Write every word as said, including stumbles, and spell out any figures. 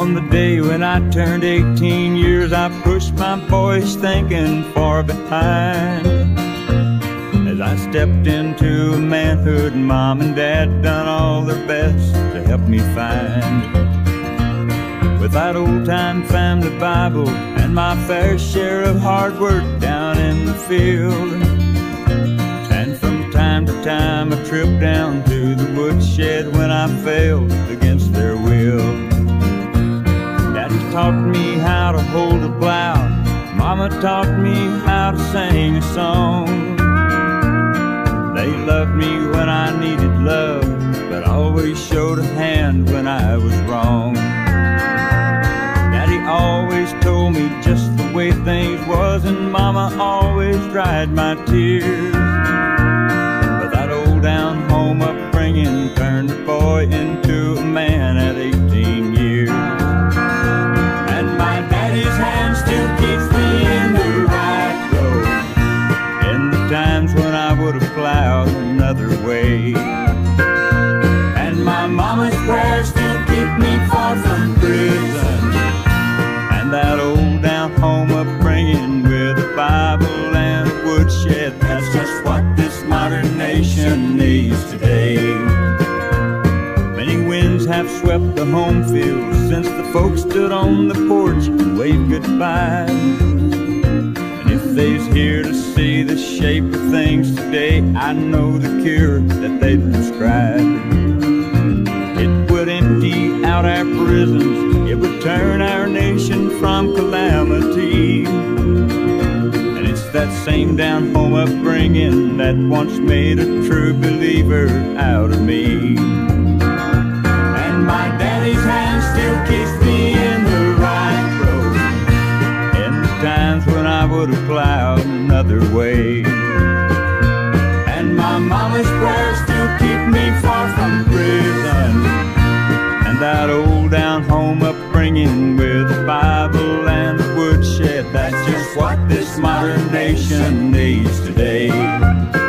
On the day when I turned eighteen years, I pushed my boyish thinking far behind. As I stepped into manhood, Mom and Dad done all their best to help me find. With that old-time family Bible and my fair share of hard work down in the field, and from time to time a trip down to the woodshed when I failed against their will. Daddy taught me how to hold a plow, Mama taught me how to sing a song. They loved me when I needed love, but always showed a hand when I was wrong. Daddy always told me just the way things was, and Mama always dried my tears. But that old down home upbringing turned a boy into a man at eighteen years. And my daddy's hand still keeps me in the right road in the times when I would have plowed another way. And my mama's prayers still keep me far from prison, and that old down home upbringing with a Bible and a woodshed, that's just what this modern nation needs today. Many winds have swept the home field since the folks stood on the porch and waved goodbye. And if they's here to see the shape of things today, I know the cure that they'd prescribe. It would empty out our prisons, it would turn our nation from calamity. And it's that same down home upbringing that once made a true believer out of me. And my daddy's hand still keeps me in the right road in the times when I would have plowed another way. And my mama's prayers still keep me far from prison, and that old down home upbringing with a Bible and a woodshed, that's just what this modern nation needs today.